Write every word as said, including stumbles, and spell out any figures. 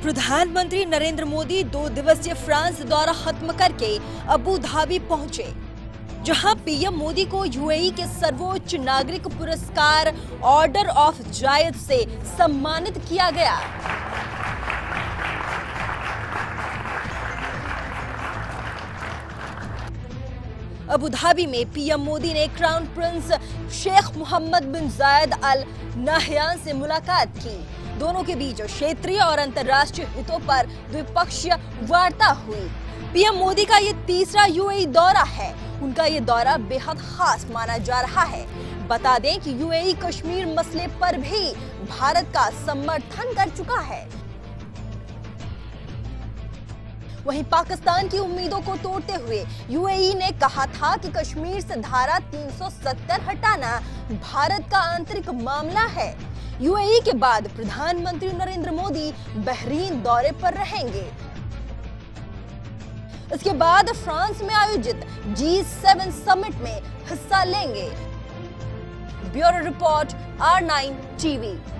प्रधानमंत्री नरेंद्र मोदी दो दिवसीय फ्रांस दौरा खत्म करके अबू धाबी पहुंचे, जहां पीएम मोदी को यूएई के सर्वोच्च नागरिक पुरस्कार ऑर्डर ऑफ जायद से सम्मानित किया गया। अबू धाबी में पीएम मोदी ने crown prince Sheikh Mohammed bin Zayed Al Nahyan से मुलाकात की। दोनों के बीच क्षेत्रीय और अंतर्राष्ट्रीय हितों पर द्विपक्षीय वार्ता हुई। पीएम मोदी का ये तीसरा यूएई दौरा है। उनका ये दौरा बेहद खास माना जा रहा है। बता दें कि यूएई कश्मीर मसले पर भी भारत का समर्थन कर चुका है। वहीं पाकिस्तान की उम्मीदों को तोड़ते हुए यूएई ने कहा था कि कश्मीर से धारा तीन सौ सत्तर हटाना भारत का आंतरिक मामला है। यूएई के बाद प्रधानमंत्री नरेंद्र मोदी बहरीन दौरे पर रहेंगे। इसके बाद फ्रांस में आयोजित जी सेवन समिट में हिस्सा लेंगे। Bureau report R nine TV.